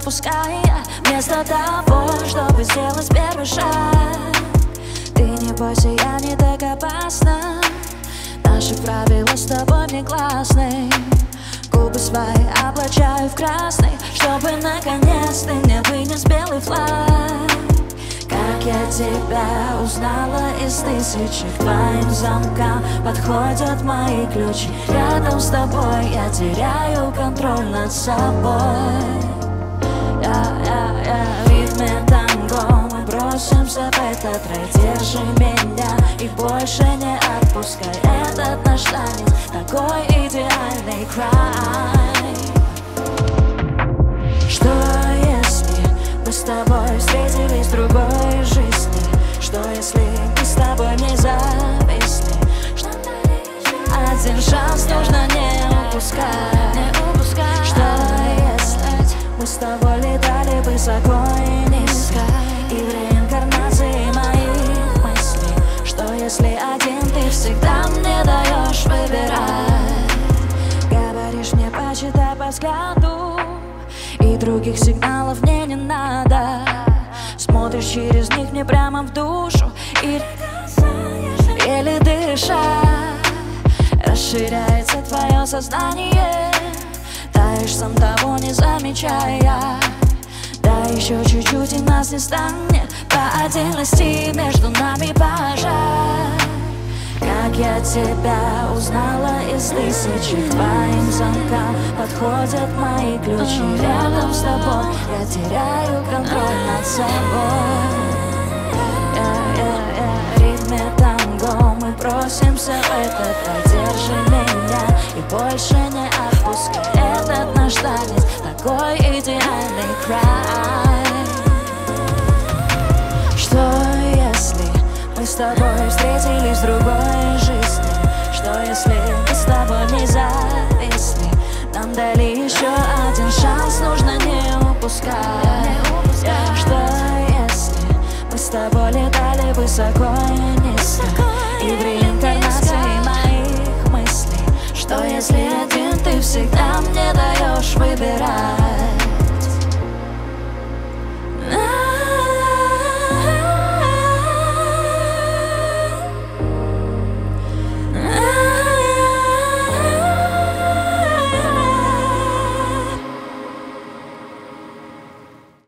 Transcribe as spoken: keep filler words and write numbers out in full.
отпуская, вместо того, чтобы сделать первый шаг. Ты не бойся, я не так опасна. Наши правила с тобой негласны. Губы свои облачаю в красный, чтобы наконец ты мне вынес белый флаг. Как я тебя узнала из тысячи, к твоим замкам подходят мои ключи. Рядом с тобой я теряю контроль над собой. Я, я, я, в ритме танго мы бросимся в этот рай. Держи меня и больше не отпускай. Этот наш танец такой идеальный край. Что если мы с тобой встретились в другой жизни? Что если мы с тобой не зависли? Один шанс нужно не упускать, не упускать. Что если мы с тобой летали высоко и низко, и в реинкарнации моих мыслей? Что если один ты всегда мне даешь выбирать? Говоришь мне, почитай по взгляду, и других сигналов мне не надо. Смотришь через них мне прямо в душу, и еле дыша расширяется твое сознание. Таешь сам того не замечая. Да еще чуть-чуть и нас не станет. По отдельности между нами пожар. Как я тебя узнала из тысячи, к твоим замкам подходят мои ключи. Рядом с тобой я теряю контроль над собой. Я, я, я, в ритме танго мы бросимся в этот рай. Держи меня и больше не отпускай. Этот наш танец такой идеальный край. Что если мы с тобой встретились в другой жизни? Что если мы с тобой не зависли? Нам дали еще один шанс, нужно не упускать. Что если мы с тобой летали высоко и низко, и в реинкарнации моих мыслей? Что если один ты всегда мне даешь выбирать?